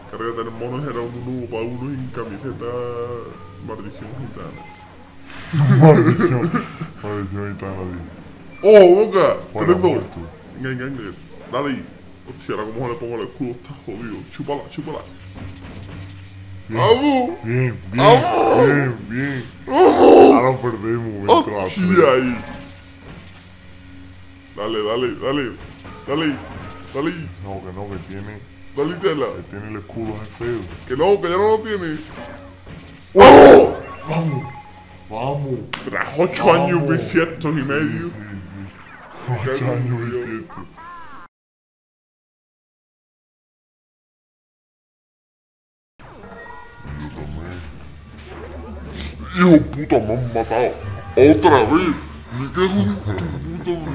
Carga tener monos era uno para uno en camiseta maldición gitana. Maldición. Maldición gitana, tío. ¡Oh, boca! Fuera ¡Tremendo! muerto. Venga, dale ahí. Hostia, ahora como le pongo el escudo está jodido. Chúpala, chúpala. ¡Vamos! Bien, bien, ¡Vamos! bien, bien. ¡Vamos! Ahora perdemos. Entra a ¡Hostia! 3. Ahí. Dale. No, que tiene. Dale tela. Que tiene el escudo ese feo. Que no, que ya no lo tiene. ¡Vamos! ¡Vamos! ¡Vamos! Tras 8 años bisiestos y medio. Sí. 8 años bisietos. Yo también. Hijo puta, me han matado. ¡Otra vez! Me cago en tu puta.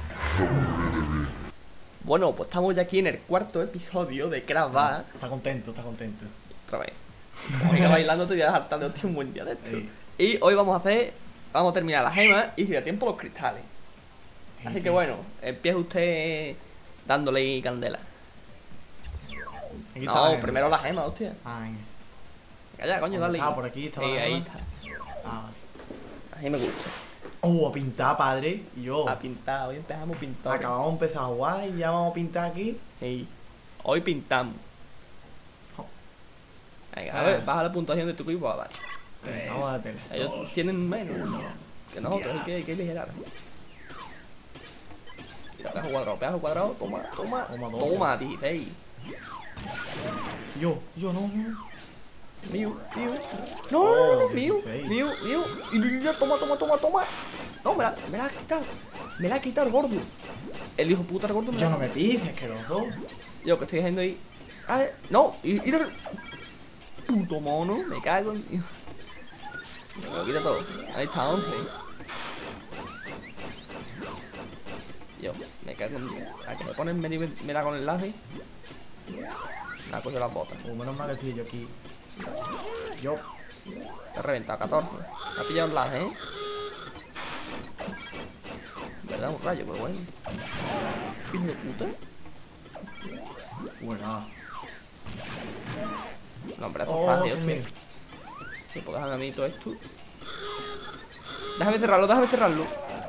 Bueno, pues estamos ya aquí en el cuarto episodio de Crash Bash. Está contento, está contento. Otra vez. Como que bailando te voy a dejar tan de hostia un buen día de esto. Sí. Y hoy vamos a terminar las gemas y si da tiempo los cristales. Así que bueno, empieza usted dándole candela. Aquí está la No, gema. primero las gemas, hostia. Ah, venga. Calla, coño, ¿Dónde dale. está? Por aquí estaba la ahí gema. está. Ah, vale. Así me gusta. Oh, a pintar, padre. Y yo. A pintar, hoy empezamos pintando. Acabamos de empezar a jugar y ya vamos a pintar aquí. Sí. Hoy pintamos. Oh. Venga, a ver, baja la puntuación de tu equipo, vale. Vamos a la tele. Ellos tienen menos que nosotros, hay que aligerar. Mira, pedazo cuadrado, toma, Toma, 12. 16. Yo, no. Mío. No, Oh, mío. 16. Y ya, toma. No, me la has quitado. Me la ha quitado el gordo. El hijo puta, el gordo me Yo la- no me pises, asqueroso. Yo que estoy haciendo ahí. Ay, no, y puto mono, me cago en Dios. Me lo quita todo. Ahí está, 11. Yo, me cago en Dios. A que me ponen me da con el laje. Me ha cogido las botas. Menos mal que estoy yo aquí. Yo. Te ha reventado 14. Me ha pillado el laje, ¿Verdad? Un rayo, pero bueno. Hijo de puta. Bueno. No, hombre, esto es Oh, fácil, Dios hostia. mío. Sí, pues déjame a mí todo esto. Déjame cerrarlo.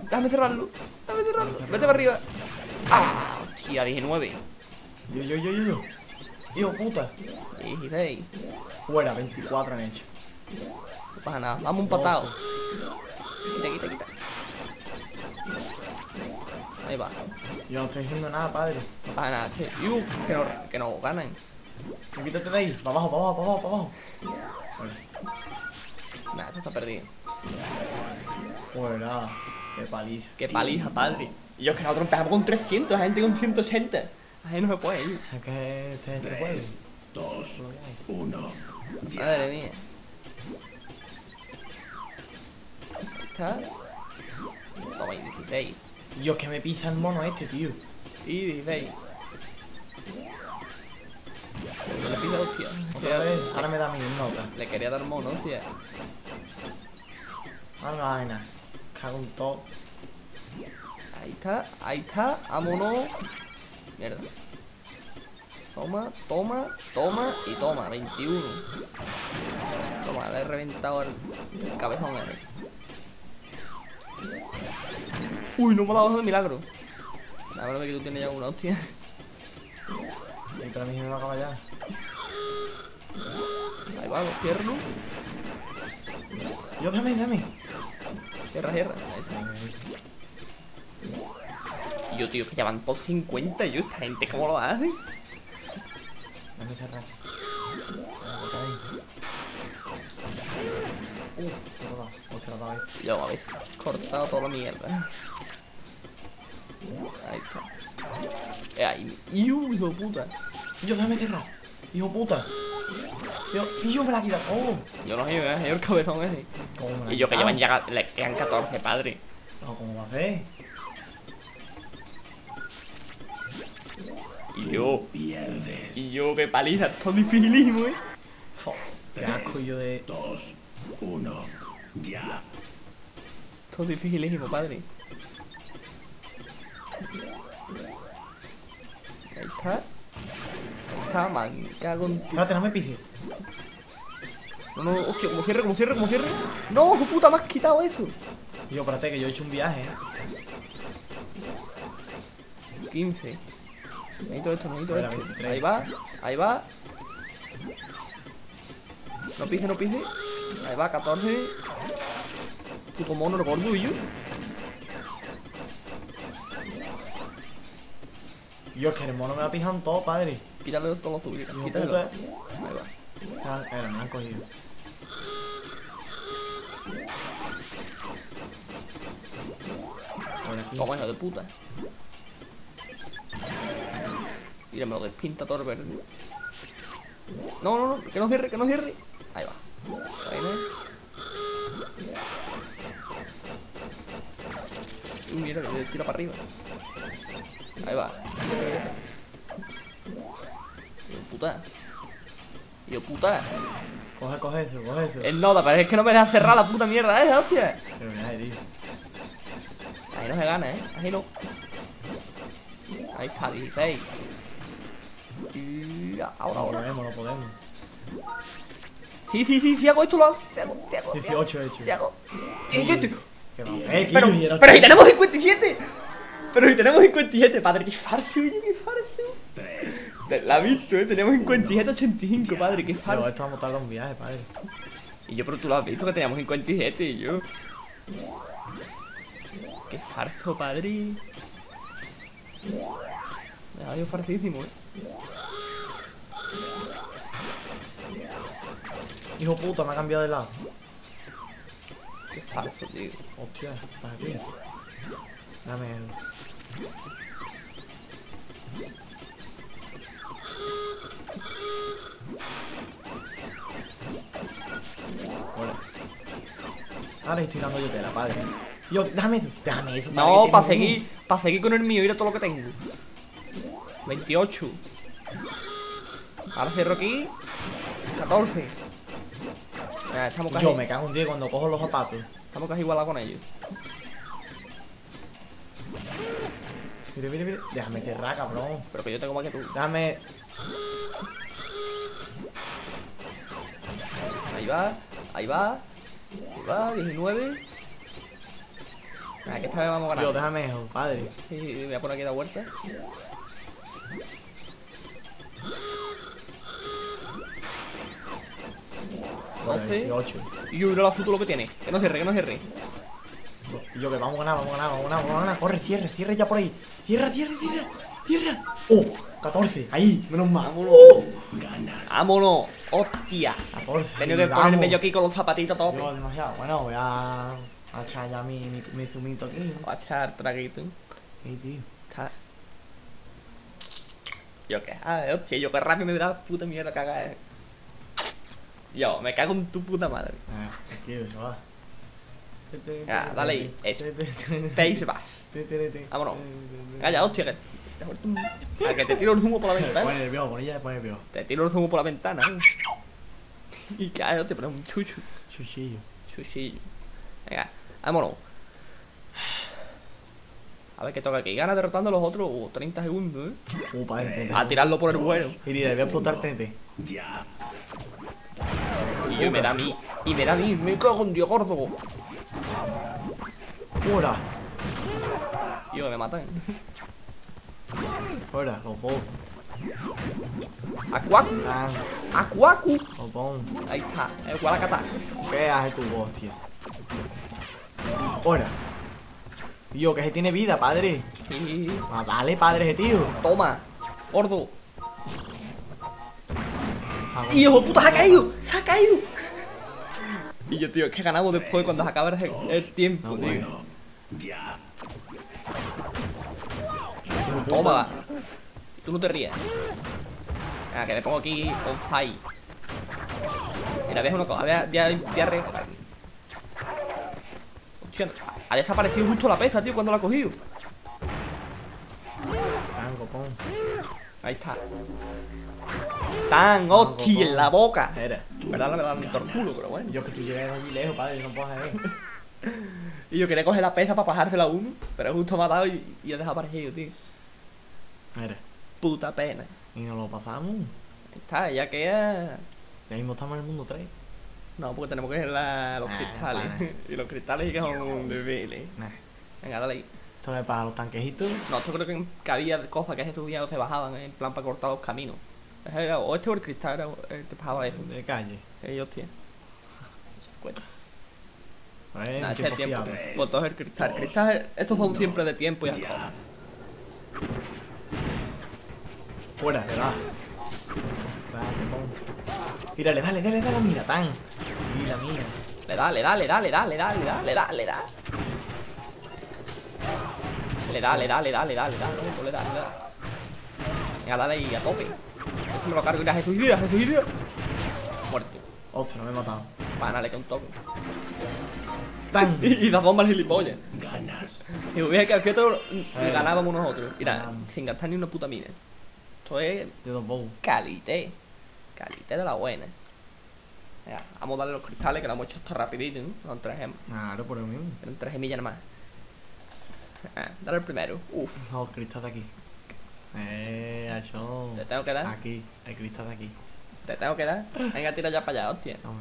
Vete para arriba. ¡Ah! Hostia, 19. Yo. Hijo puta. 16. Fuera, 24 han hecho. No pasa nada. Vamos empatados. Quita. Ahí va. Yo no estoy diciendo nada, padre. No pasa nada, che. Que no ganan. No, quítate de ahí. Para abajo. Vale. Nada, esto está perdido. Fuera. Qué paliza. Qué paliza, padre. Y yo que nosotros empezamos con 300, la gente con 180. Ahí no se puede ir. Es que este juego. 2, 1, Madre mía. Ahí está. Toma, y 16. Dios, que me pisa el mono este, tío. Y 16. Yo le pido, hostia. Otra vez. Ahora me da mi nota. Le quería dar mono, hostia. Ahora no me da nada. Cago en todo. Ahí está. Vámonos. Mierda. Toma. Y toma. 21. Toma, le he reventado el cabezón ese. Uy, no me ha dado de milagro. La verdad que tú tienes ya una, hostia. Y para mí se me va a acabar ya. Ahí va, lo cierro. Yo, dame. Cierra. Ahí está. Y yo, tío, que ya van por 50. Yo, esta gente, ¿cómo lo hace? Dame cerrar. Uf, te lo he dado. Hostia, lo he dado esto. Yo, a ver, cortado toda la mierda. Ahí está. Ahí. Hijo de puta. Yo, dame cerrar. Hijo puta. Yo me la he quitado. Oh. Yo no sé, yo el cabezón ese. ¿Cómo me la he Y yo que quitado? llevan ya, le quedan 14, padre. No, ¿cómo va a hacer? pierdes. Y yo que paliza, esto es dificilísimo, Fo, qué asco yo de... 2, 1, ya. Esto es dificilísimo, padre. Ahí está. está, man. Cago en tu... Espérate, no me pises. No, no, hostia, como cierre, como cierre, como cierre. No, hijo puta, me has quitado eso. Yo, espérate, que yo he hecho un viaje, 15. Necesito esto, necesito Espera, esto. 23. Ahí va, ahí va. No pise, no pise. Ahí va, 14. Puto mono, el gordo y yo. Yo, es que el mono me ha pijado en todo, padre. Quítale todos los zubitos. Hijo Quítale. puta. Ahí va. Me han cogido. Por aquí. Toma, hijo de puta. Mira, me lo despinta todo el verde. No, no, no, que no cierre, que no cierre. Ahí va. Ahí va. Mira, que tira para arriba. Ahí va. Yo puta. Yo puta. Coge eso, coge eso. El nota, pero es que no me deja cerrar la puta mierda esa, hostia. Pero mira, tío. Ahí no se gana, ahí no. Ahí está, 16. Y ahora, No ahora. podemos, no podemos. Sí, sí, sí, sí hago esto, lo hago. Sí hago. 18 he hecho. Sí hago. 17. ¿Qué pasa? Pero, Tío, y era- pero si tenemos 57. Pero si tenemos 57, padre, qué farso, oye, qué farso. La has visto, teníamos 57, 85, padre, qué Pero farso. esto vamos a tardar un viaje, padre. Y yo, pero tú lo has visto que teníamos 57 y yo. Qué farso, padre. Me ha ido farcísimo, Hijo puta, me ha cambiado de lado. Qué falso, tío. Hostia, para aquí. Dame eso. Hola. Ahora estoy dando yo tela, padre. Yo, déjame eso. Déjame eso. padre, No, que para tiene seguir, para seguir con el mío, mira todo lo que tengo. 28. Ahora cierro aquí. 14. Estamos uno. casi, Yo me cago un día cuando cojo los zapatos. estamos casi igualados con ellos. Mira, mira, mira. Déjame cerrar, cabrón. Pero que yo tengo más que tú. Déjame. Ahí va, ahí va. Ahí va, 19. Que esta vez vamos a Yo, ganar. déjame eso, padre. Sí, sí, me voy a poner aquí la vuelta. Bueno, 12. 18. Y yo miro la fruta lo que tiene. Que no cierre, que no cierre. Y yo que vamos a ganar, vamos a ganar, vamos a ganar, vamos a ganar. Corre, cierre, cierre ya por ahí. Cierra, cierra, cierra, cierra. ¡Oh! 14, ahí, menos mal. ¡Vámonos! ¡Hostia! 14. Tengo que vamos. ponerme yo aquí con los zapatitos todos. Yo, demasiado. Bueno, voy a echar ya mi zumito aquí. Voy a echar traguito. Sí, tío. Está. Yo qué, hostia, yo qué rápido me da la puta mierda cagar. Yo, me cago en tu puta madre. Tranquilo, se va. Ya, dale ahí, eso. Face bash. Vámonos. Calla, hostia, que. A que te tiro el zumo por la Pone ventana. nervioso, Bonilla, pone nervioso. Te tiro el zumo por la ventana. Y cae, hostia, pero es un chucho. Chuchillo. Chuchillo. Venga, vámonos. A ver qué toca aquí. Gana derrotando a los otros 30 segundos, Padre, TNT. A tirarlo por el vuelo. Y le voy a explotar TNT. Ya. Y yo, me da a mí. Y me da a mí. Me cago en Dios gordo. ¡Hora! Y yo, me matan. ¡Hora! Los dos. Acuacu. Ah, Acuacu. los dos. Ahí está. El Gualacata. ¿Qué haces tu hostia? ¡Hora! Y yo, que se tiene vida, padre. Sí. Ah, dale, padre, ese tío. Toma. Gordo. Ah, bueno. ¡Hijo de puta! ¡Se ha caído! ¡Se ha caído! Y yo, tío, es que ganamos después cuando se acaba el tiempo, No, tío. bueno. Ya. Hijo puta. Toma. Tú no te rías. Que me pongo aquí on fire. Mira, ves una cosa. Voy a regalar. Hostia, ha desaparecido justo la peza, tío, cuando la ha cogido. Tango, pon. Ahí está. ¡Tan! ¡Hostia! En la boca. Era. ¿Verdad? Me dan por culo, pero bueno. Yo que tú llegas de allí lejos, padre, no puedo hacer eso. Y yo quería coger la peza para bajársela a uno, pero justo me ha dado y ha desaparecido, tío. Era. Puta pena. Y nos lo pasamos. Está, ya queda. Ya mismo estamos en el mundo 3. No, porque tenemos que ir los cristales. vale. Y los cristales sí que son un débiles. Nah. Venga, dale ahí. Esto no es para los tanquejitos. No, esto creo que había cosas que se subían o se bajaban en plan para cortar los caminos. O este o el cristal era el que bajaba eso. De calle. Hostia. Cuenta. A ver, Nada, un este es el tiempo tiempo. fiable. Pues todo es el cristal. Cristal, estos son siempre de tiempo y alcohol. Fuera, le da. Mírale, dale a la mina, tan. Y la mina. Le da. Le da. Le da. Venga, dale ahí a tope. Esto me lo cargo y a Jesús idea. Muerto. Ostras, no me he matado. Panale que un toque. ¡Tan! Y las bombas gilipollas. Ganas. Y hubiera que esto y ver. ganábamos nosotros. Mira, Ganamos. sin gastar ni una puta mina. Esto es De dos bows. calité. Calité de la buena. Venga, vamos a darle los cristales que lo hemos hecho esto rapidito, ¿no? Son 3 gemas. Claro, por lo mismo. Eran 3 gemillas nada más. Dale el primero. Uf. No, cristal de aquí. Achón. Te tengo que dar. Aquí, el cristal de aquí. Te tengo que dar. Venga, tira ya para allá, hostia. No,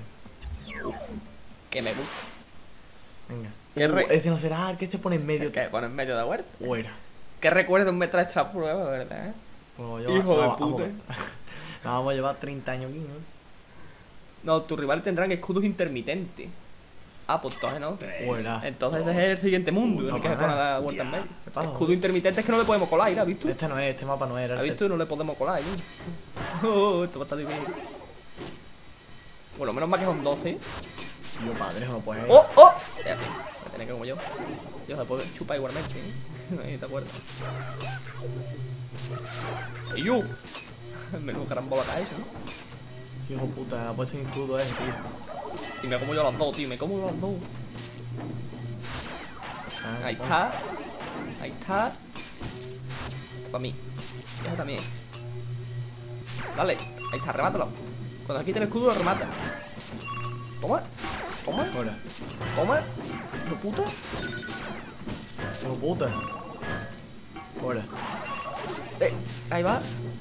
Que me gusta. venga. ¿Qué re- Ese no será el que se pone en medio. Que pone en medio de la huerta. Fuera. ¿Qué recuerdo me trae esta prueba, verdad? Pues Hijo de puta. Nos vamos a llevar 30 años aquí, ¿no? No, tus rivales tendrán escudos intermitentes. Ah, pues entonces no. Fuera. Entonces es el siguiente mundo, en el que se para pone nada. la vuelta en medio. ¿Qué pasa? Escudo intermitente es que no le podemos colar, ¿has visto? Este no es, este mapa no era. ¿Has visto? No le podemos colar, ¿eh? Oh, esto va a estar difícil. Bueno, menos mal que son 12. Yo, padre, eso no puede. ¡Oh! ¡Oh! Espérate, me tenés que como yo. Yo se puede chupar igualmente, ¿eh? Ahí te acuerdas. ¡Y yo! Menudo carambola que ha hecho, ¿no? Hijo puta, ha puesto un escudo ese, tío. Y me como yo las dos, tío, me como yo las dos. Ah, Ahí oh. está. Ahí está. Esto para mí. Y ese también. Dale. Ahí está, remátalo. Cuando se quite el escudo lo remata. Toma. Toma. Fuera. Toma. ¿No puta? Hijo puta. Fuera. Ahí va.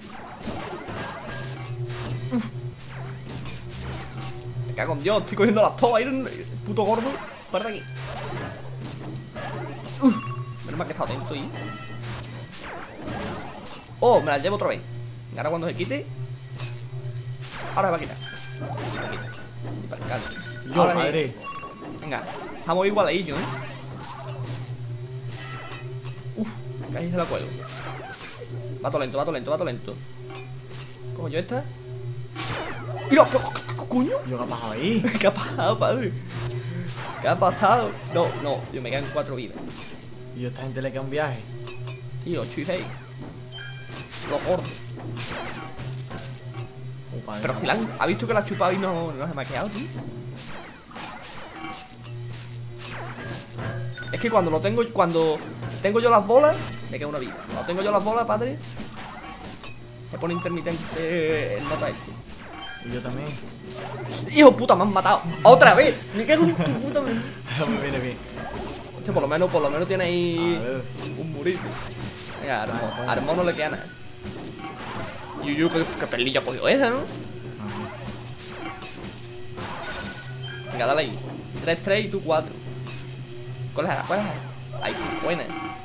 Me cago en Dios, estoy cogiendo las tobas, el puto gordo. Fuera de aquí. Menos mal que he estado atento ahí. Oh, me las llevo otra vez. Y ahora cuando se quite. Ahora me va a quitar. Se me quita. Y para el caldo. Yo, Ahora sí. padre. Venga, estamos igual ahí, yo, ¿eh? Uf, casi se la cuelgo. Va todo lento, va todo lento, va todo lento. Cojo yo esta. ¡Mira! ¿Qué coño? Yo, ¿qué ha pasado ahí? ¿Qué ha pasado, padre? ¿Qué ha pasado? No, no, yo me quedan 4 vidas. Y yo, a esta gente le queda un viaje. Tío, 8 y 6. Los gordos. Padre, Pero no. si la han... ¿Ha visto que la ha chupado y no se me ha quedado, tío? Es que cuando tengo yo las bolas, me queda una vida. Cuando tengo yo las bolas, padre, se pone intermitente el nota este. Y yo también. ¡Hijo de puta, me han matado! ¡Otra vez! ¡Me cago en tu puta! Me viene bien. Este por lo menos tiene ahí A ver. un murito. Venga, a Armón no le queda nada. Yuyu, qué perlilla ha cogido esa, ¿no? Venga, dale ahí. 3-3 y tú 4. Cógela. Ahí, buena.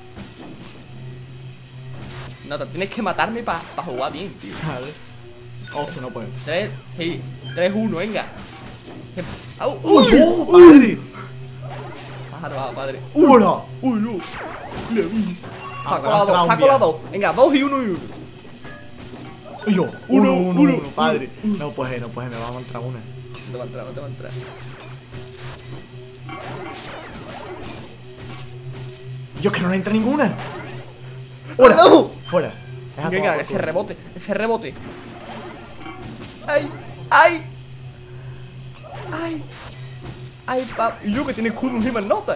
No, te tienes que matarme para jugar bien, tío. Vale. Hostia, no puedo. 3-1, venga. ¡Au! ¡Uy, yo, padre! Pájaro, va, padre. ¡Hola! ¡Uy, no! Ah, Saco la 2. Venga, 2 y 1 y 1. Y yo, Uno, uno, padre. No puede, me va a entrar una. No te va a entrar, no te va a entrar. Yo es que no le entra ninguna. ¡Hola! ¡No! ¡Fuera! Deja Venga, tomar por ese culo. rebote, ese rebote. ¡Ay! ¡Ay! ¡Ay! ¡Ay, pap! Y yo que tiene escudo encima en nota.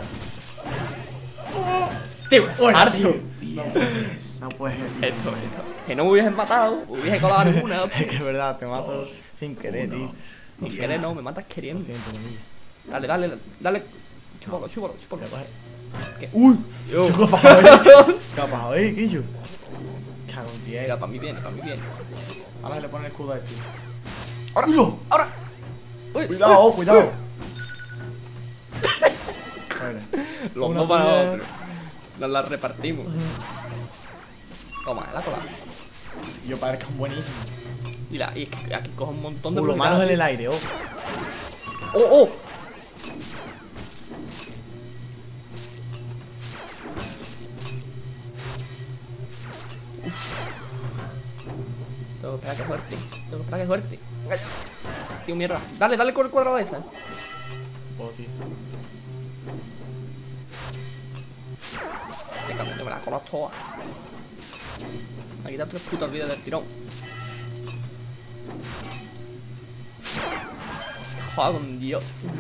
¡Tío, ¡Fuera, harto! tío! No puede. Esto. Que no me hubiesen matado, hubiese colado ninguna. Es que es verdad, te mato sin querer, tío. Sin querer no, me matas Lo queriendo. siento, manilla. Dale. Chúpalo. Ya, pues. ¿Qué? ¡Uy! Yo. ¿Qué ha pasado ahí? ¿Qué ha pasado ahí, Quillo? Cago en Mira, tierra. para mí viene. Ahora le pone el escudo a este. ¡Ahora! ¡Mira! ¡Ahora! ¡Uy! Cuidado, cuidado. Vale. Los Una dos para tuya. otro. Nos las repartimos. Toma, la cola. Y yo parezco buenísimo. Mira, y es que aquí coge un montón de Lo malo es en el aire, oh. ¡Oh, oh! Tengo que esperar que suerte. Tengo que esperar que suerte. Venga ya. Tío, mierda. Dale, dale con el cuadrado esa. Oh, tío. Venga, yo me la conozco todas. Me ha quitado 3 putas vidas del tirón. Joder, con Dios.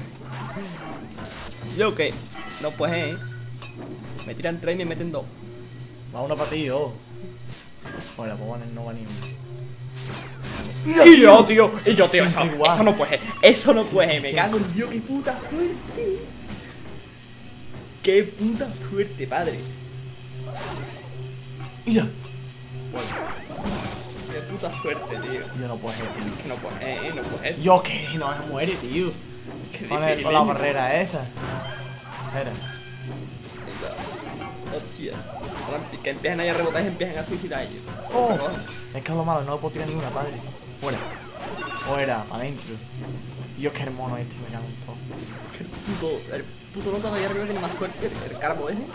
Yo qué. No, pues me tiran 3 y me meten 2. Va uno para ti, oh. Bueno, pues no va ni uno. Y yo, tío, eso, Igual. eso no puede, eso no puede, me cago en Dios, qué puta suerte. Qué puta suerte, padre. ¡Mira! Qué puta suerte, tío. Yo no puedo ser, tío. Que no puede, no puede. Yo qué, no se muere, tío. Qué Con difícil. la barrera esa. Espera. Hostia. Ahora que empiezan ahí a rebotar y empiezan a suicidar ellos. Oh, es que es lo malo, no lo puedo tirar ninguna, padre. Fuera. Fuera, para adentro. Dios, qué mono este, me cago en todo. Que el puto loco de ahí arriba tiene más suerte, el carbo ese.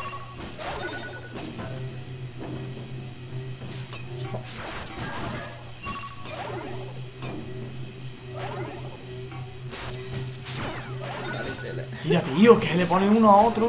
Dale, tele. Mira, tío, que se le pone uno a otro.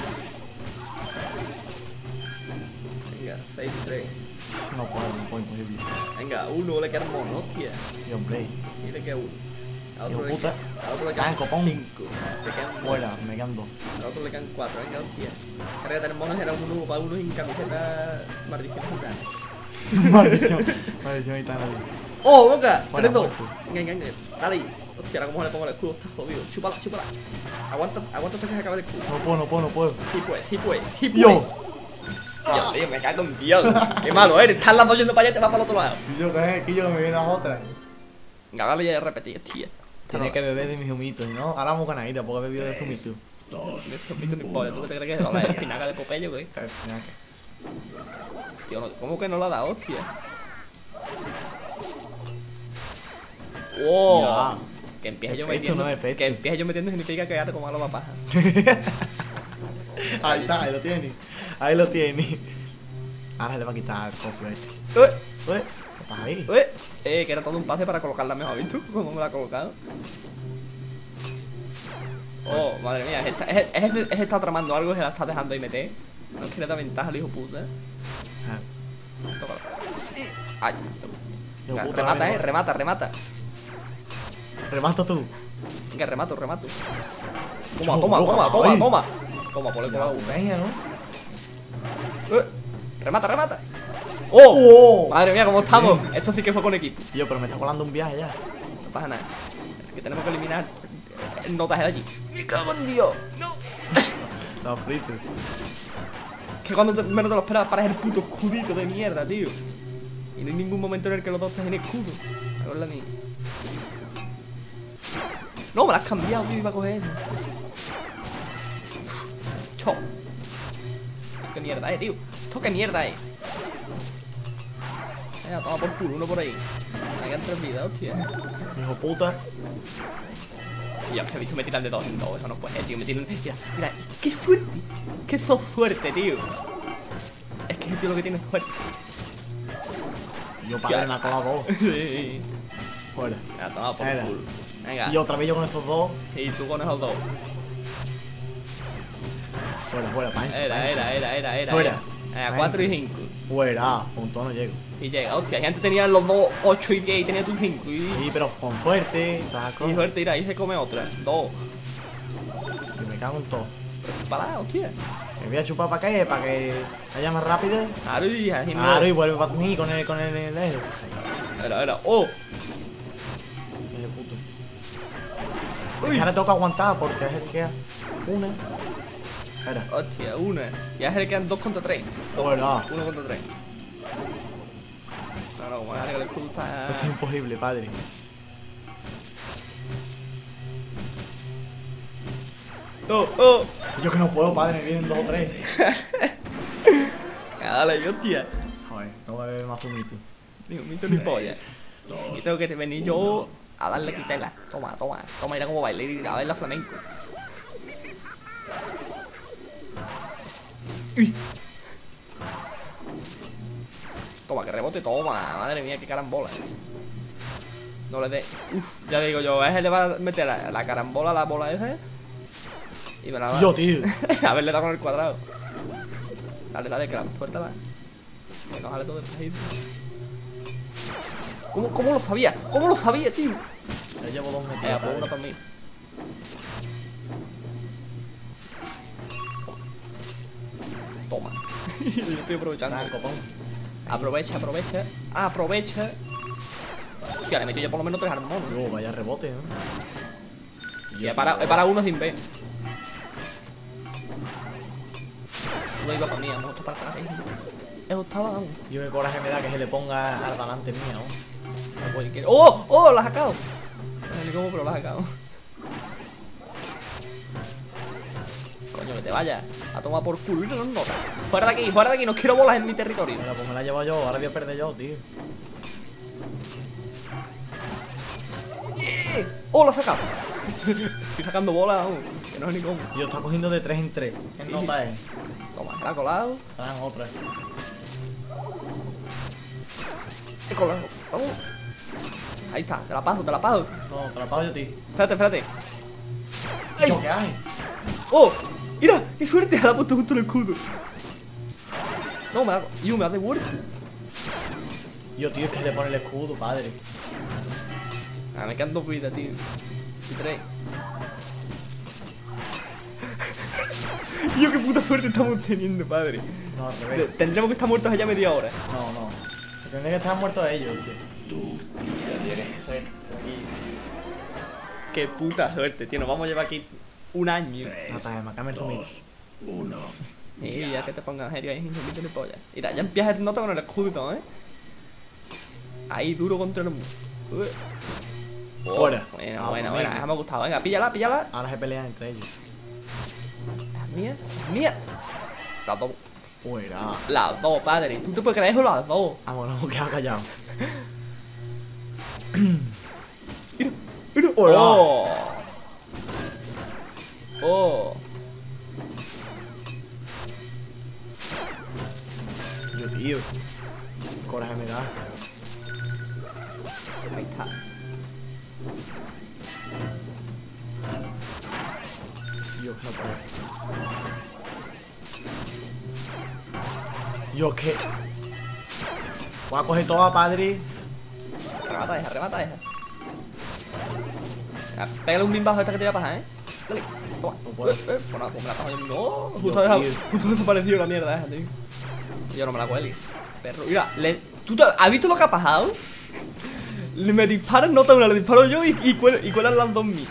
Venga, 6-3. No puedo, imposible. Venga, uno le queda el mono, hostia. Y hombre, Y le queda uno. A hijo otro le puta. queda- a otro le quedan Tanco, pon. 5. Le quedan dos. fuera, me quedan dos. A otro le quedan 4. Venga, hostia. Cárgate el mono, era uno para uno sin camiseta. Maldición gitana. Maldición, maldición y tal. ¡Oh, boca! Bueno, 3-2. muerto. Venga, venga, dale ahí. Hostia, ahora cómo le pongo el escudo, está jodido. Chúpala, chúpala. Aguanta hasta que se acabe el escudo. No puedo. Sí puede, sí puede, sí puede. Yo, Dios mío, me cago en Dios. Qué malo eres. Están las dos yendo para allá y te vas para el otro lado. yo que yo que me viene a otra. Venga, dale ya a repetir, tía. Tiene que beber de mi zumito, ¿no? Ahora vamos a ganar, porque he bebido de zumito. De estos pitos ni pollo. ¿Tú qué te crees que es la espinaca de Popeye, güey? Tío, no, ¿cómo que no la da, hostia? ¡Wow! Ya. Que empiece yo Efecto, metiendo. no efecto. Que empiece yo metiendo significa que ya te como la paja. Ahí está, ahí lo tiene. Ahí lo tiene. Ahora le va a quitar el cofre a este. ¡Ué! ¿Qué pasa ahí? ¡Ué! Que era todo un pase para colocarla mejor, ¿viste tú? ¿Cómo me la ha colocado? Oh, madre mía, es está tramando algo y se la está dejando ahí meter. No quiere dar ventaja al hijo puta. Ah, Tócala. ¡Ay! hijo Venga, puta, remata, mejor. remata. Remata tú. Venga, remato. Yo, loca, ay. Toma, ponle con la La una. peña, ¿no? Remata. ¡Oh! ¡Oh! Madre mía, ¿cómo estamos? Esto sí que fue con equipo. Yo, pero me está colando un viaje ya. No pasa nada. Es que tenemos que eliminar notas de allí. ¡Me cago en Dios! ¡No! La frito. Que cuando menos te lo esperas paras el puto escudito de mierda, tío. Y no hay ningún momento en el que los dos estén en escudo. Hago la mía. No, me la has cambiado, tío, iba a coger eso. Cho. Esto qué mierda tío. Esto qué mierda es. Venga, toma por culo, uno por ahí. Me quedan 3 vidas, hostia. Hijo puta. Ya, que he visto me tiran de 2 en 2, eso no puede, tío. Me tiran. Mira, qué suerte. Qué suerte, tío. Es que ese tío lo que tiene es suerte. Yo padre me ha colado dos. Sí. Fuera. Venga, toma por Era. culo. Venga. Y otra vez yo con estos dos. Y tú con esos dos. Fuera, para adentro. Era. Fuera. Venga, 4 y 5. Fuera, punto no llego. Y llega, hostia. Y antes tenían los dos 8 y 10 y tenía tú 5. Sí, pero con suerte y todas las Y cosas. suerte irá, y se come otra. 2. Y me cago en todo. Para, hostia. Me voy a chupar para qué, para que vaya más rápido. Claro, y así no. Claro, y vuelve para mí con el eso. Era. Oh. Qué puto. Uy. Es que ahora toca aguantar porque es el que queda una. Espera. Hostia, una. Ya se le quedan 2 contra 3. Fuera. 1 contra 3. no, como que el escudo está... Esto es imposible, padre. ¡Oh, oh! Yo que no puedo, padre, me vienen 2 o 3. Dale, yo, tía. Joder, no voy a beber más zumito. Digo, mito ni polla. Aquí tengo que venir yo a darle quitela. Toma, toma, toma, mira cómo baila, a bailar flamenco. Uy. Toma, que rebote, toma. Madre mía, qué carambola. No le dé. Uf, ya digo yo, a él le va a meter la carambola a la bola esa. Y me la va. Yo, tío. A ver, le da con el cuadrado. Dale, dale, que la suéltala. Que no sale todo el país. ¿Cómo lo sabía? ¿Cómo lo sabía, tío? Ya llevo 2 metidas. Pues una padre. para mí. Toma. Yo estoy aprovechando. Nada, copón. Aprovecha, aprovecha. Aprovecha. Hostia, le metí yo por lo menos 3 armones. Yo, vaya rebote, ¿no? Y he parado uno sin ver. No iba para mí, vamos, esto para atrás. Eso estaba aún. Yo qué coraje me da que se le ponga al delante mía, ¿no? ¡Oh! ¡Oh! ¡La ha sacado! No sé ni cómo, pero la ha sacado. Coño, que te vayas. A tomar por culo y no nos nota. Fuera de aquí, no quiero bolas en mi territorio. Venga, pues me la llevo yo, ahora voy a perder yo, tío. ¡Oh! ¡La ha sacado! Estoy sacando bolas aún. Que no sé ni cómo. Yo estoy cogiendo de 3 en 3. ¿Qué nota es? Toma, se la ha colado. Estarán otras. He colado. Vamos. Ahí está, te la paso, te la paso. No, te la pago yo a ti. Espérate, espérate. ¡Ay! ¿Yo qué hay? ¡Oh! ¡Mira! ¡Qué suerte! Le ha puesto justo el escudo. No, me ha devuelto. Yo, tío, es que se le pone el escudo, padre. Ah, me quedan 2 vidas, tío. Y 3. Yo qué puta suerte estamos teniendo, padre. No, al revés. Tendremos que estar muertos allá media hora. No, no. Tendría que estar muertos ellos, tío. Qué puta suerte, tío. Nos vamos a llevar aquí un año. No, está, macame el zumito. 1. Ya que te pongas serio ahí, no de polla. Mira, ya empiezas el nota con el escudo, Ahí, duro contra el muro. Fuera. Bueno, Ah, bueno, familia. esa me ha gustado. Venga, píllala, píllala. Ahora se pelean entre ellos. Las mías, las mías. Las dos. Fuera. Las dos, padre. ¿Tú te puedes creer eso? Las dos. Vámonos, que ha callado. Mira. Hola. Oh. Oh. Yo, tío. Coraje me da. Ahí está. Yo que no puedo. Yo que. Voy a coger toda, padre. Remata esa, remata esa. Ya, pégale un bimbazo a esta que te voy a pasar, Dale, toma. No puedo. Pues nada, pues me la paso yo. No, Yo, justo ha desaparecido la mierda esa, tío. Yo no me la cuelgue. Perro, mira, ¿has visto lo que ha pasado? Me disparan, nota una, le disparo yo y cuelan las 2000.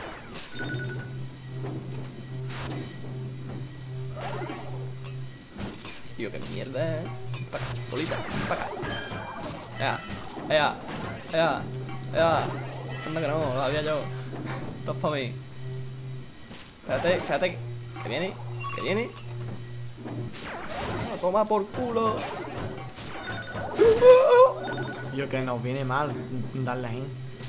Tío, qué mierda, Para acá, bolita, para acá. Ya. Anda que no, lo había yo. Esto es para mí. Espérate, que viene. Toma por culo. Yo que nos viene mal darle ahí.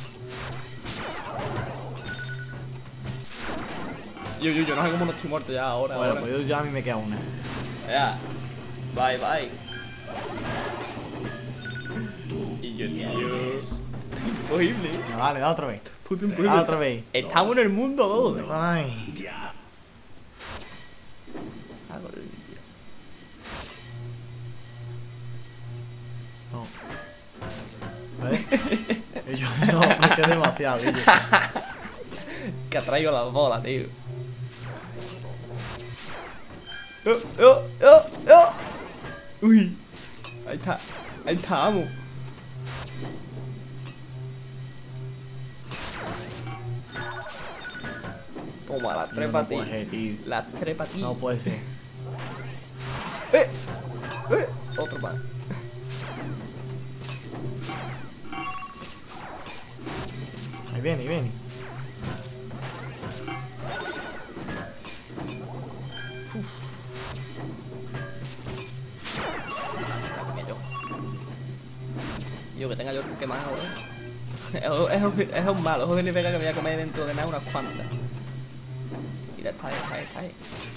Yo no sé cómo no estoy muerto ya ahora. Bueno, pues yo ya a mí me queda una. Ya. Bye. Y yo, tío. Imposible. No, dale otra vez. Puto imposible. Dale otra vez. Estamos en el mundo 2. Ay. Ya. No. ¿Ves? Yo no, me quedé demasiado, tío. Que atraigo las bolas, tío. Uy. Ahí está, vamos. Toma, las 3 No para ti. puede ser, tío. Las 3 para ti. No puede ser. Otro más. ahí viene, ahí viene. Yo que tenga yo que más ahora. Es un malo, eso significa que me voy a comer dentro de nada unas cuantas. Mira, está ahí.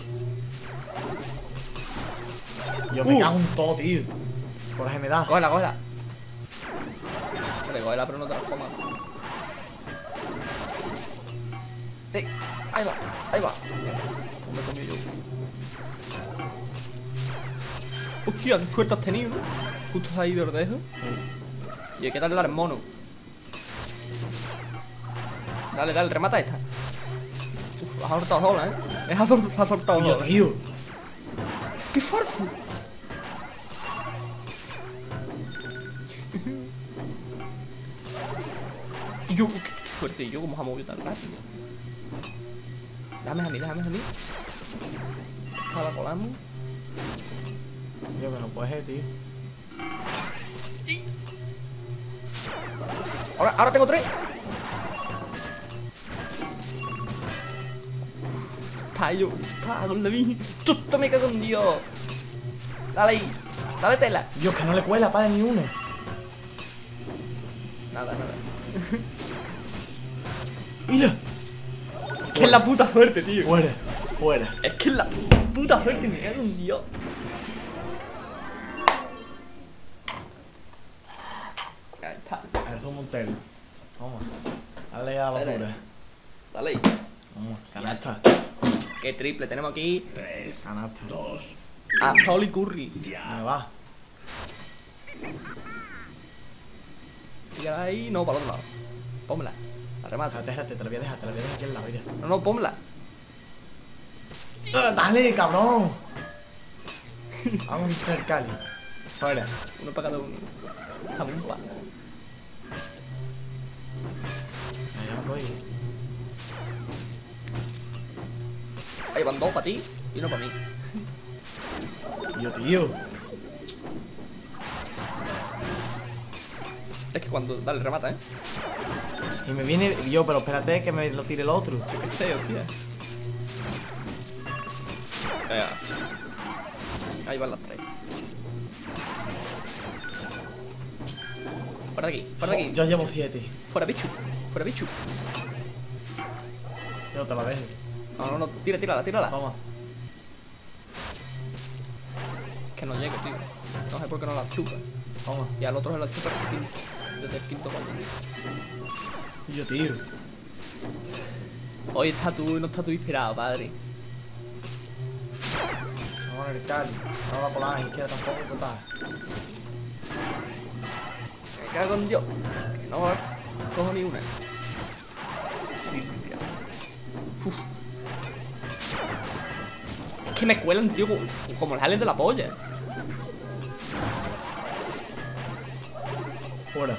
Yo me cago en todo, tío. Coraje me da. Cógela. Vale, cógela, pero no te la comas. Ahí va. Me comí yo. Hostia, qué suerte has tenido, ¿no? Justo has ido de eso. Y hay que darle al mono. Dale, remata esta. Uf, has soltado sola, ¿eh? Has soltado Yo, sola. tío. ¡Qué farso! Y yo, qué suerte, y yo cómo se ha movido tan rápido. Déjame a mí. Esta la colamos. Yo que no puedes, tío. Ahora tengo 3. Está con la vida. Tú me cago en Dios. Dale ahí. Dale tela. Dios, que no le cuela, padre, ni una. Nada. Mira. Es que es la puta suerte, tío. Fuera. Es que es la puta suerte, me cago en Dios. Ahí está. A ver, somos un telo. Vamos. Dale a la basura. Dale ahí. Vamos, canasta. Qué triple tenemos aquí. 3, Canasta. 2, A Sol y Curry. Me ya. va. Tírala ahí. No, para el otro lado. Pónmela. La remato. Déjate, te la voy a dejar aquí al lado, mira. No, pónmela. Dale, cabrón. Vamos a el Cali. Fuera. Uno para cada uno. Está muy guapo. Allá voy. Ahí van 2 para ti y 1 para mí. Yo, tío. Es que cuando... Dale, remata, ¿eh? Y me viene. Yo, pero espérate que me lo tire el otro. Qué feo, hostia. Venga. Ahí van las 3. Fuera de aquí. Yo llevo 7. Fuera bicho. Yo te la dejo. No, tírala. Toma. Es que no llego, tío. No sé por qué no la chupa. Toma. Y al otro se la chupa desde el quinto cuarto. Y yo, tío. Hoy no está tú inspirado, padre. Vamos a el Cali. No va por la izquierda tampoco, total. Me cago en Dios. Que no cojo ni una. Uf. Es que me cuelan, tío, como les salen de la polla. Fuera.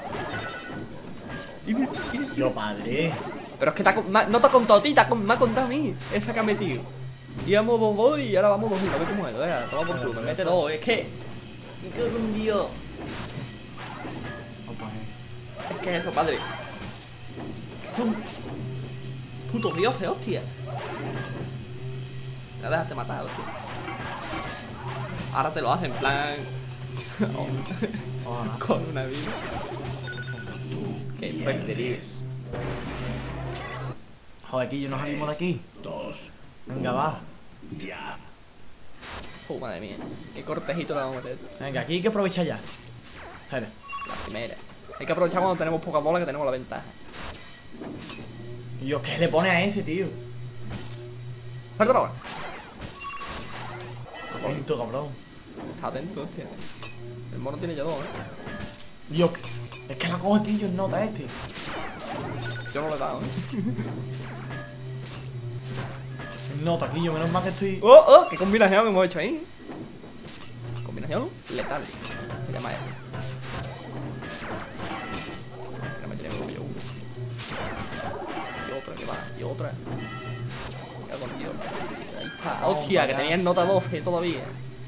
Yo, padre. Pero es que no te ha contado a ti, me ha contado a mí. Esa que ha metido. Íbamos 2-2 y ahora vamos 2-1. A ver cómo es, venga, toma por culo, me mete 2. Es que... Me cago en Dios. Es que es eso, padre. Son putos dioses, hostia. Ya déjate matar, hostia. Ahora te lo hacen en plan... con una vida. Qué perterín. Joder, aquí, no salimos de aquí. 2, Venga, va. ya. Madre mía. Qué cortejito le vamos a meter. Venga, aquí hay que aprovechar ya. Espera. La primera. Hay que aprovechar cuando tenemos poca bola, que tenemos la ventaja. Y yo, ¿qué le pone a ese, tío? Perdón ahora. Atento, cabrón. Está atento, hostia. El mono tiene ya 2, Yo, es que la coge, tío, en nota este. Yo no le he dado, En nota, aquí, yo menos mal que estoy. ¡Oh! ¡Qué combinación hemos hecho ahí! Combinación letal. Se llama él. No me tiene que yo uno. Y otra que va. Y otra. Ya con Dios. Ahí está. ¡Hostia! Que tenía nota 12 todavía.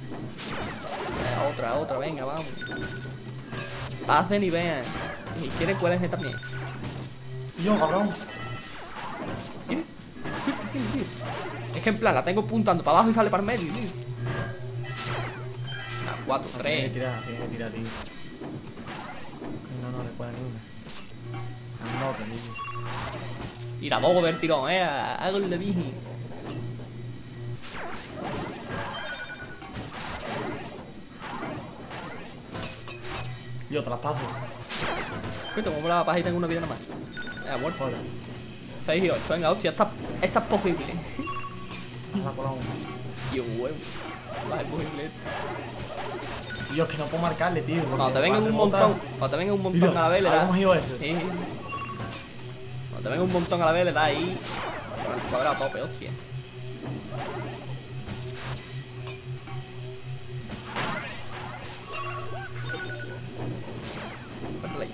Otra, venga, vamos. Pasen y vean. Y quieren cuál es también. Yo, cabrón. Suerte tiene, tío. Es que en plan, la tengo puntando para abajo y sale para el medio, tío. Una 4, Tiene que 3. tirar, tío. No le puede ni una. Anota, tío. Y la bobo del tirón, hago el de Vigi. Yo te las paso. Fíjate cómo la paja y tengo una vida nomás. Muerto. 6 y 8, venga, hostia, esta es posible. La colón. Y un huevo. Va, es posible esto. Yo es que no puedo marcarle, tío. Cuando te vengan un montón, a la vez le Mira, das. ¿cómo ido ese? Sí. Cuando te venga un montón a la vez le das ahí. Con el cuadrado a tope, hostia. Cuéntale ahí.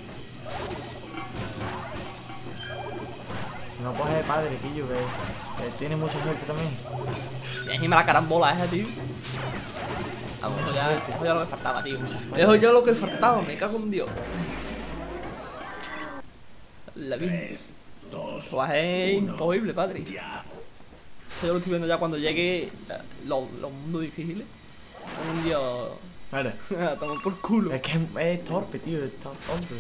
No coge padre, Quillo, que tiene mucha suerte también. Y encima la carambola esa, tío. Dejo ya lo que faltaba, tío. Dejo yo lo que faltaba, me cago en Dios. La vida. 3, 2, Esto va a ser imposible, padre. ya. Esto yo lo estoy viendo ya cuando llegue los mundos difíciles. Un Dios. Vale. Toma por culo. Es que es torpe, tío, es tonto.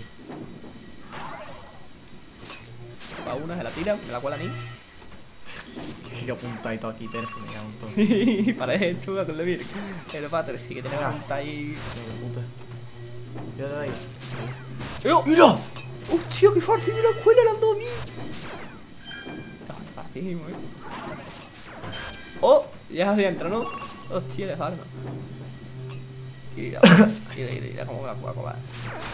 Para una se la tira, me la cuela a mí. Que apuntadito aquí, perfecto, me cago en todo. Y parece chuga con la virgen. El pater sí que tiene que apuntar ahí. Hijo de puta. Yo de ahí. ¡Oh! ¡Mira! ¡Hostia, qué fácil! ¡Me la escuela la ando a mí! Facilísimo, ¡Oh! Ya es hacia adentro, ¿no? Hostia, de fardo. Mira, cómo me la puedo colar.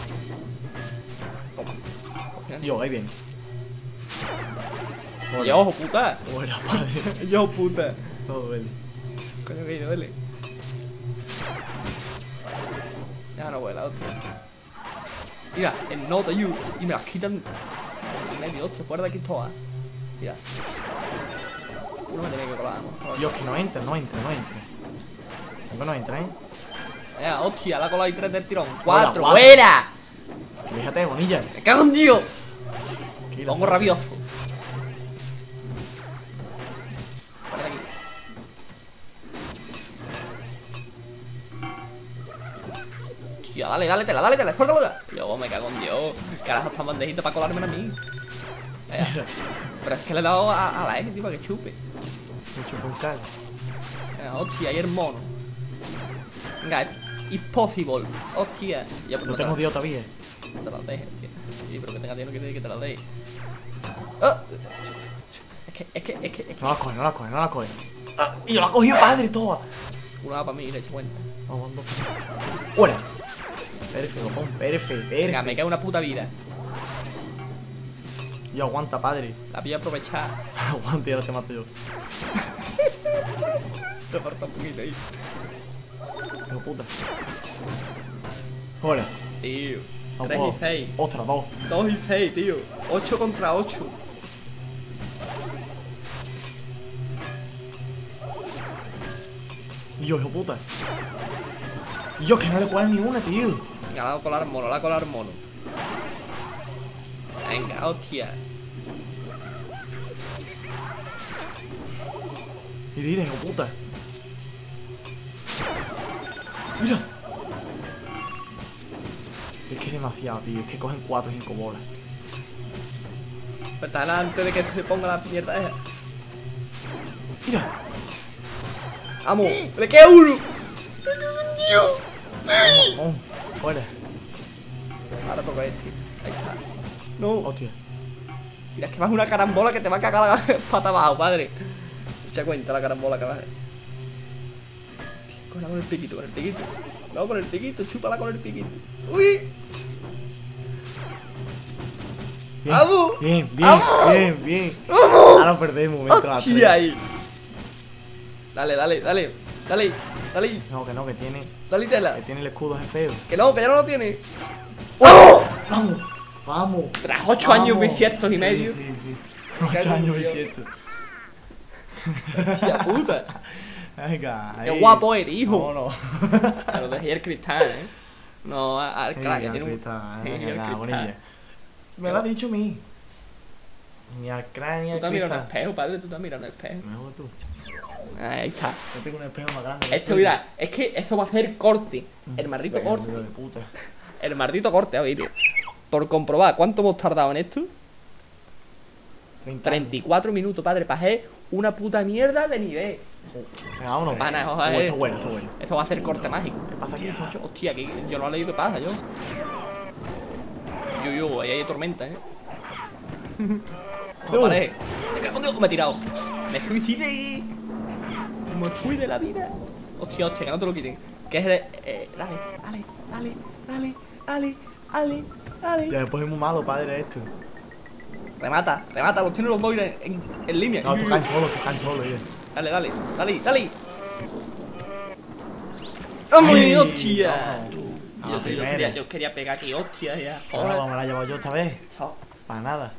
Toma. Al final. Yo, ahí viene. Y ojo, puta. Buena, padre. Yo, puta. No duele. Coño, que duele. Ya no vuela, hostia. Mira, el no to you. Y me las quitan. En medio, hostia, fuera de aquí todas. Mira. Uno me tiene que colar, ¿no? Dios, que no entra. ¿Cómo que no entra, Ya, hostia, la cola hay 3 del tirón. Hola, 4, guapo. ¡buena! Fíjate, bonilla. ¡Me cago en Dios! Aquí la Pongo saco. rabioso. Fuera de aquí. Hostia, dale, tela, suéltalo ya. Yo me cago en Dios. Carajo, esta bandejita para colarme a mí. Pero es que le he dado a la X, tío, para que chupe. Me chupo un cal. Hostia, y el mono. Venga, it's possible. Hostia. Ya, No tengo Dios todavía. No te las dejes, tío. Sí, pero que tenga Dios no quiere decir que te las dejes. ¡Ah! Es que. No la coge. Ah, y yo la he cogido, padre, toda. Una va para mí, le echo cuenta. Vamos, dos. ¡Buena! Perfecto, pon, perfecto. Venga, me queda una puta vida. Yo, aguanta, padre. La voy a aprovechar. Aguanta y ahora te mato yo. Te falta un poquito ahí. Hijo puta. Hola. Tío. Vamos, 3 vamos. y 6. Ostras, 2. 2 y 6, tío. 8 contra 8. Yo, hijo puta. Yo, que no le ponen ni una, tío. Venga, la voy a colar mono, Venga, hostia. Y dile, hijo puta. Mira. Es que es demasiado, tío. Es que cogen 4 o 5 bolas. Pero está antes de que se ponga la mierda esa. Mira. ¡Vamos! ¡Le queda uno! Vamos, fuera. Ahora toca este. Ahí está. No. Hostia. Mira, es que vas una carambola que te va a cagar la pata abajo, padre. Echa cuenta la carambola que vas a hacer. Con el piquito, No, con el piquito, chúpala con el piquito. ¡Uy! Bien, ¡Vamos! bien. ¡Vamos! Ahora perdemos, momento la ¡Hostia ahí! Dale. No, que tiene. Dale tela. Que tiene el escudo ese feo. Que no ya no lo tiene. Vamos. Tras 8 años bisiestos y medio. Sí. 8 años bisiestos. Hostia puta. Venga, Qué ahí. guapo eres, hijo. No. Pero dejé el cristal, No, al crack, que tiene un. Venga, Sí, el la cristal. bonilla. Me lo ha dicho a mí. Ni al cráneo. Tú te has mirado en el espejo, padre, tú te has mirado en el espejo. Mejor tú. Ahí está. Yo tengo un espejo más grande. Esto, mira, es que eso va a ser corte. El maldito Venga, corte. hijo de puta. El maldito corte, a ver, tío. Por comprobar cuánto hemos tardado en esto. 34 minutos, padre, para hacer una puta mierda de nivel. Venga, vámonos. Pana, Esto joder. es bueno, esto es bueno. Eso va a ser corte mágico. ¿Qué pasa aquí, Socho? Hostia, aquí yo no he leído qué pasa, yo. Ahí hay tormenta, No paré. Me he tirado. Me suicidé. Me fui de la vida. Hostia, que no te lo quiten. Que es el. Dale. Ya después es muy malo, padre, esto. Remata, los tiene los dos en línea. No, tocan solo, tío. Dale. ¡Hombre, hostia! A la primera. Yo quería pegar aquí, hostia, ya. Ahora Joder. me la he llevado yo esta vez. Chao. Para nada.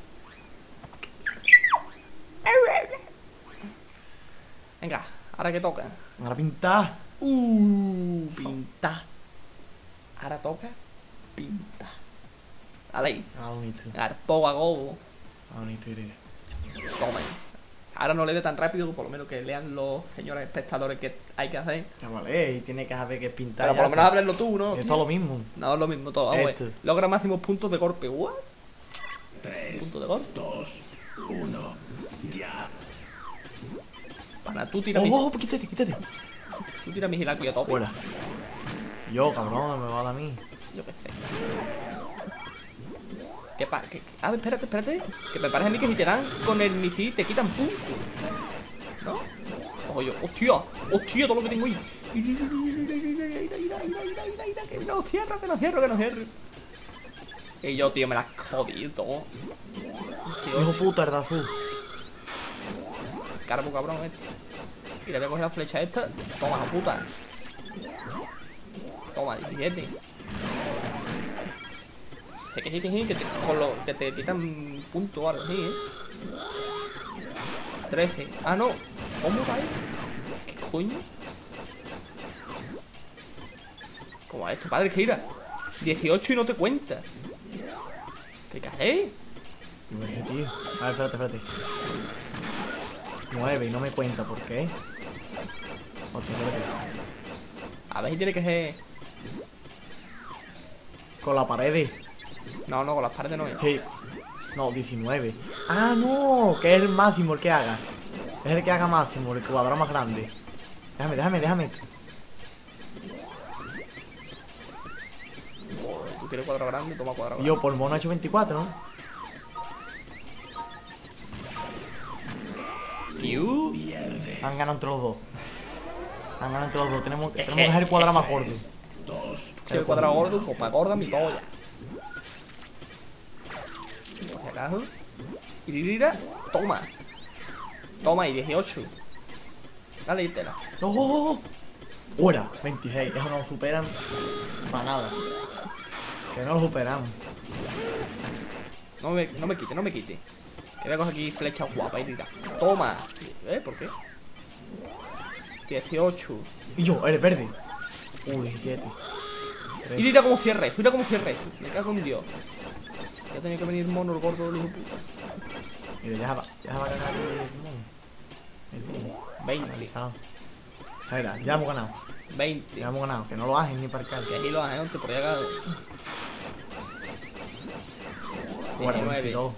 Venga, ahora que toca. Ahora pintar. Pinta. Ahora toca pinta. Dale ahí. Ah, bonito. Arpoga gobo. Ah, bonito, iré. Toma ahí. Ahora no le dé tan rápido, por lo menos que lean los señores espectadores que hay que hacer. Chavales, y tiene que saber que es pintar. Pero por lo ya menos está. háblenlo tú, ¿no? Es todo lo mismo. No, es lo mismo todo. Vamos a ver. Esto. Logra máximos puntos de golpe. ¿What? 3, Punto de golpe. 2, 1, ya. Pana, tú tira Oh, quítate. Tú tira mi gilaco y a tope. Fuera. Yo, cabrón, me va a dar a mí. Yo qué sé. A ver, espérate. Que me parece a mí que si te dan con el misil te quitan puntos. ¿No? Ojo yo. ¡Hostia! Todo lo que tengo ahí. Que no cierro. Y yo, tío, me la has jodido todo. Hijo puta, el de azul. Carbo cabrón este. Y le voy a coger la flecha esta. Toma, la puta. Toma, 17. Que te quitan punto o algo así, 13. Ah, no. ¿Cómo va ahí? ¿Qué coño? ¿Cómo va esto, padre? ¿Qué irá? 18 y no te cuenta. ¿Qué haces? No sé, tío. A ver, espérate. 9 y no me cuenta, ¿por qué? Hostia, espérate. A ver si tiene que ser. Con la pared. No, con las paredes no es. Sí. No, 19. Ah, no, que es el máximo el que haga. Es el que haga máximo, el cuadrado más grande. Déjame esto. Tú quieres cuadrado grande, toma cuadrado grande. Yo por mono he hecho 24, ¿no? Tío. Han ganado entre los dos. Tenemos que que- hacer el cuadrado más gordo. Si el cuadrado gordo, pues para gorda mi polla. Por si acaso. Y Toma, y 18. Dale, ítela. ¡No! ¡Fuera! 26. Eso no lo superan para nada. Que no lo superan. No me quite. Que voy a coger aquí flecha guapa y tira. Toma. ¿Por qué? 18. Y yo, eres verde. 17. Y mira cómo cierra eso, Me cago en Dios. Ya tenía que venir mono el gordo del hijo puta. Mira, ya se va a ganar el timón. 20. Analizado. Mira, ya hemos ganado. 20. Ya hemos ganado. Que no lo hacen ni para el Que ahí lo hace, por allá acá. Bueno, 19. 22.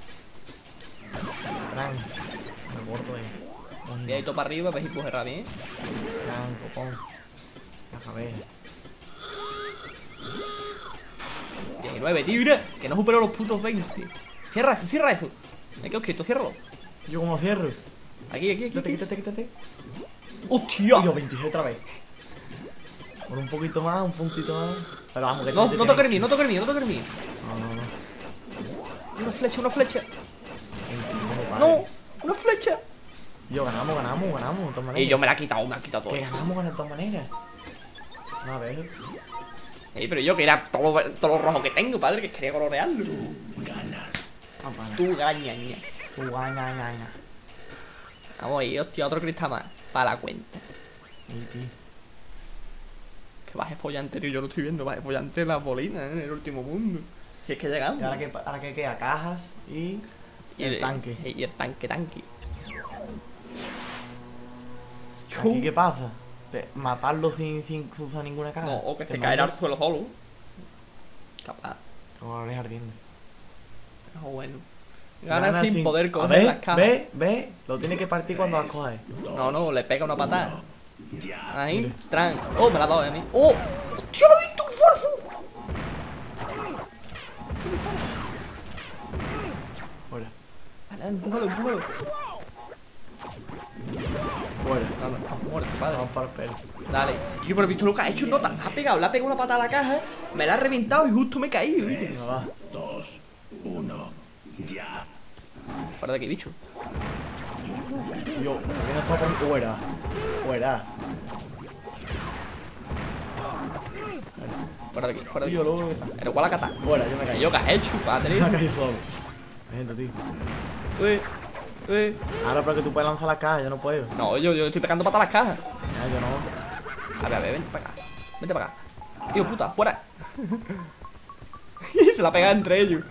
Tran. Me gordo ahí. De ahí todo para arriba, ves y pujerra bien. Tran, copón. A ver. 19, tío, mira. Que no supero los putos 20. Cierra eso. Me quedo quieto, ciérralo. Yo como cierro. Aquí. Quítate. ¡Hostia! Y yo 26 otra vez. Por un poquito más, un puntito más. Pero vamos, que No te toques el mío. No. Una flecha. 21, padre. No, una flecha. Y yo ganamos, de todas maneras. Y yo me la he quitado todo Que eso. ganamos de todas maneras. A ver. Pero yo que era todo lo rojo que tengo, padre, que quería colorearlo. Tú gañaña. Tú gaña. Vamos ahí, hostia, otro cristal más. Para la cuenta. Que baje follante, tío, yo lo estoy viendo. Baje follante las bolinas, en el último mundo. Si es que llegamos. Y ahora que queda cajas y El tanque. Y el tanque. ¿Aquí qué pasa? ¿Matarlo sin usar ninguna caja? No, o que ¿Te se caerá al mandas? suelo solo. Capaz. Como la oreja ardiendo. No, bueno. Gana sin poder A coger ver, las cajas. ve. Lo tiene que partir cuando las coges. No, le pega una patada. Ya. Ahí, Mire. tran. Oh, me la ha dado a mí. ¡Oh! ¡Hostia, lo he visto! ¡Qué fuerza! Fuera. Vale, empújalo. Fuera. No, está muerto, padre. Vamos para el pelo. Dale. Y yo, pero he visto lo que ha hecho, nota. Le ha pegado una patada a la caja, me la ha reventado y justo me he caído. Venga, va. 2, 1, ya. Para de aquí, bicho. Yo, ¿por qué no está por fuera? Fuera. Fuera de aquí. Yo luego que está. Pero igual la cata. Fuera, yo me caí. ¿Yo qué has hecho, padre? Me caí solo. Gente, tío. Uy. Ahora, pero que tú puedes lanzar la caja, yo no puedo. No, yo estoy pegando patas a las cajas. Ya, yo no. A ver, vente para acá. Vente para acá. Tío, puta, fuera. Se la pega entre ellos.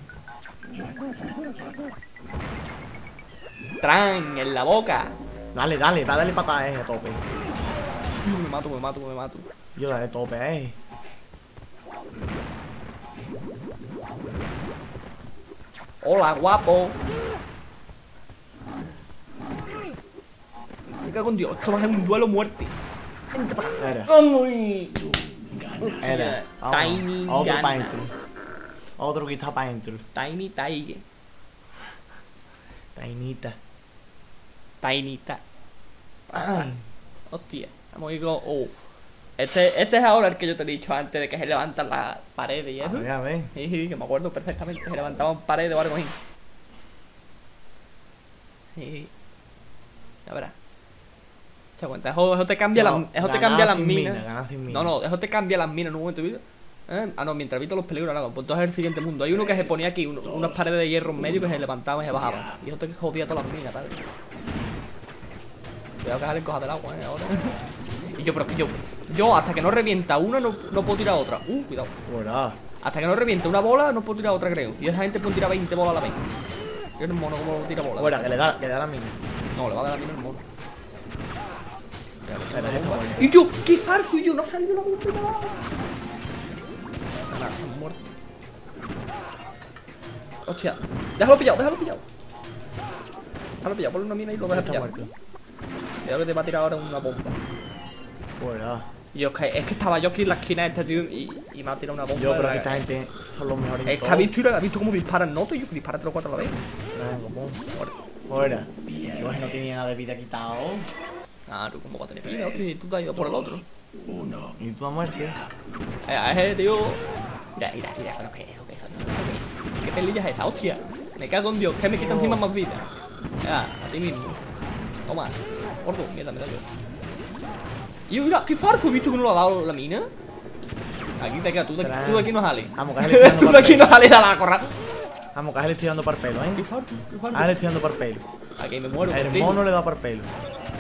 Tran, en la boca. Dale, dale patada a ese a tope. Me mato. Yo dale tope a ese. Hola, guapo. Me cago en Dios, esto va a ser un duelo muerte. Vente para acá. Era. ¡Ay! Era. Tiny Otro gana. para adentro. Otro que está para adentro. Tiny Tiger. Tainita. Tainita. Ay. Hostia, vamos a ir con... Oh. Este es ahora el que yo te he dicho antes de que se levantan las paredes y eso. A ver. Sí, que me acuerdo perfectamente. Se levantaban paredes o algo así. Sí. Ya verás. Se cuenta, eso te cambia No, eso te ganar cambia las sin minas. mina, ganar sin mina. No, eso te cambia las minas en un momento de vida. Ah, no, mientras evito los peligros, nada. Pues entonces es el siguiente mundo. Hay uno que se ponía aquí, unas paredes de hierro en medio que se levantaban y se bajaban. Y eso te jodía todas las minas, tal. Cuidado que salen cosas del agua, ahora. Y yo, pero es que yo hasta que no revienta una no puedo tirar otra. Cuidado. Fuera. Hasta que no reviente una bola no puedo tirar otra, creo. Y esa gente puede tirar 20 bolas a la vez. Yo eres mono, ¿cómo tira bolas? Fuera, que le da la mina. No, le va a dar la mina el mono. Espera, ya está muerto. Y yo, qué farso, y yo, no salió la bomba. Nada, están muertos. Hostia, déjalo pillado. Déjalo pillado, ponle una mina y lo Ya dejas está pillado. muerto. Cuidado que te va a tirar ahora una bomba. Fuera. Y yo, es que estaba yo aquí en la esquina de este tío y me ha tirado una bomba. Yo, de pero la- que esta gente son los mejores. Es que ha visto cómo disparan notos y yo que dispara 3 o 4 a la vez. Fuera. Yo que no tenía nada de vida quitado. Claro, ¿cómo va a tener vida? Hostia, y tú te has ido por el otro. 1, Y tú a muerte. A ese tío. Mira, pero ¿qué es eso? ¿Qué pelilla es esa? Hostia, me cago en Dios, que me quita encima más vida. Ya, a ti mismo. Toma, gordo, mierda, me da yo. Y yo, mira, qué farso, ¿he visto que no lo ha dado la mina? Aquí te quedas, tú de aquí no sales. Vamos, que le estoy dando Tú de para aquí el no pelo. sales a la corra. Vamos, que le estoy dando para el pelo, Qué ¿eh? farso, qué farso. A le estoy dando para el pelo. Aquí me muero. El contigo. mono le da para el pelo.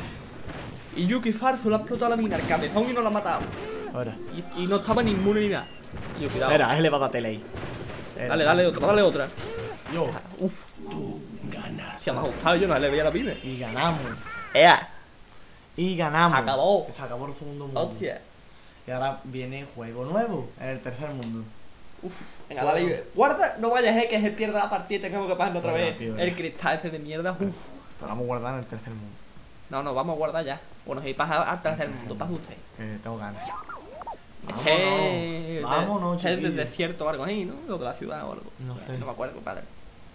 Y yo, qué farso, le ha explotado la mina al cabezón y no la ha matado. Ahora. Y no estaba ni inmune ni nada. Y yo, cuidado. Espera, a él le va a dar tele ahí. Espera. Dale otra. Yo. Uf. Hostia, me ha gustado, yo no le veía la vida. Y ganamos. ¡Ea! Y ganamos. Acabó. Se acabó el segundo mundo. Hostia. Y ahora viene juego nuevo. En el tercer mundo. Venga, dale. Guarda, no vayas, que se pierda la partida y tengamos que pasar otra Venga, vez tío, el cristal ese de mierda. Pero vamos a guardar en el tercer mundo. No, vamos a guardar ya. Bueno, si pasa al tercer mundo, pasa usted. Que tengo ganas. Es que. Vámonos, es del chiquillo. desierto o algo así, ¿no? O de la ciudad o algo. No sé. No me acuerdo, compadre.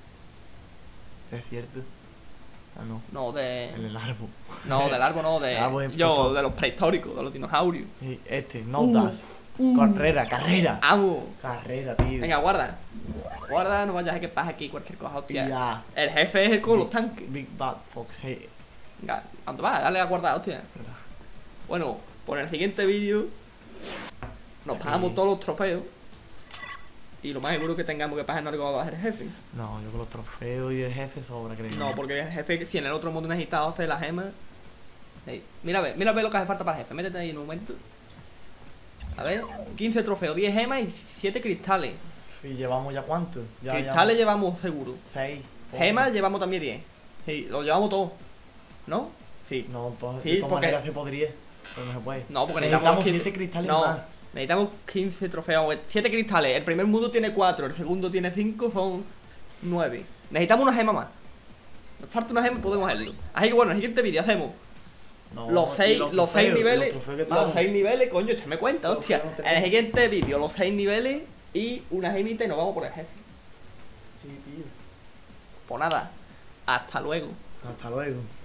Es cierto. Ah, no. No, En el árbol. No, del árbol, no, El árbol es Yo, puto. de los prehistóricos, de los dinosaurios. Y este, no das. Carrera. ¡Amo! Carrera, tío. Venga, guarda. Guarda, no vayas a que pase aquí cualquier cosa, hostia. Ya. El jefe es el con los tanques. Big Bad Fox, hey. Venga, ¿a dónde vas? Dale a guardar, hostia. Bueno, por el siguiente vídeo nos pasamos todos los trofeos. Y lo más seguro que tengamos que pasar no le va a bajar el jefe. No, yo con los trofeos y el jefe sobra, creo. No, porque el jefe, si en el otro mundo necesitaba hacer las gemas. Mira a ver lo que hace falta para el jefe. Métete ahí en un momento. A ver, 15 trofeos, 10 gemas y 7 cristales. ¿Y llevamos ya cuánto? Ya Cristales llevamos seguro. 6. Gemas llevamos también 10. Sí, lo llevamos todo. ¿No? Sí. No, Sí, de todas porque- maneras se podría. Pero no se puede. No, porque necesitamos 7 cristales no, más. necesitamos 15 trofeos. 7 cristales. El primer mundo tiene 4, el segundo tiene 5, son 9. Necesitamos una gema más. Nos falta una gema y podemos hacerlo. Así que bueno, en el siguiente vídeo hacemos No, los y 6 trofeos, niveles. los trofeos que Los tenemos. 6 niveles, coño, usted me cuenta, Los hostia. trofeos En el tenemos. siguiente vídeo, los 6 niveles y una gemita y nos vamos por el jefe. Sí, tío. Pues nada, hasta luego. Hasta luego.